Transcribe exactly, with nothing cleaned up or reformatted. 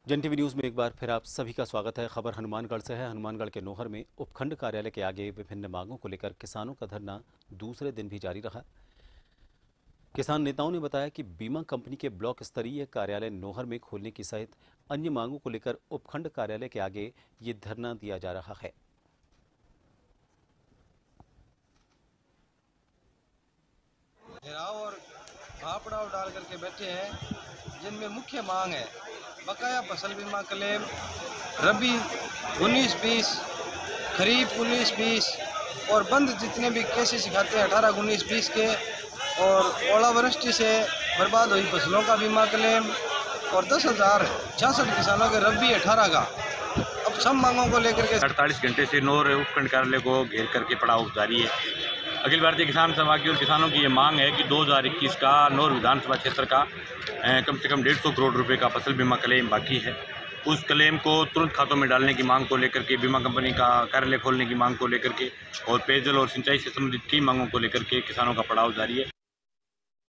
जन TV news में एक बार फिर आप सभी का स्वागत है। खबर हनुमानगढ़ से है। हनुमानगढ़ के नोहर में उपखंड कार्यालय के आगे विभिन्न मांगों को लेकर किसानों का धरना दूसरे दिन भी जारी रहा। किसान नेताओं ने बताया कि बीमा कंपनी के ब्लॉक स्तरीय कार्यालय नोहर में खोलने की सहित अन्य मांगों को लेकर उपखंड कार्यालय के आगे ये धरना दिया जा रहा है। घेराव और भापड़ाव डाल करके बैठे हैं, जिनमें मुख्य मांग है बकाया फसल बीमा क्लेम, रबी उन्नीस बीस, खरीफ उन्नीस बीस और बंद जितने भी केसेस सिखाते हैं अठारह उन्नीस बीस के, और ओलावृष्टि से बर्बाद हुई फसलों का बीमा क्लेम और दस हज़ार छियासठ किसानों के रबी अठारह का। अब सब मांगों को लेकर के अड़तालीस घंटे से नोर उपखंड कार्यालय को घेर करके पड़ाव जारी है। अखिल भारतीय किसान सभा की और किसानों की ये मांग है कि दो हज़ार इक्कीस का नोर विधानसभा क्षेत्र का कम से कम डेढ़ सौ करोड़ रुपए का फसल बीमा क्लेम बाकी है। उस क्लेम को तुरंत खातों में डालने की मांग को लेकर के, बीमा कंपनी का कार्यालय खोलने की मांग को लेकर के और पेयजल और सिंचाई से संबंधित कई मांगों को लेकर के किसानों का पड़ाव जारी है।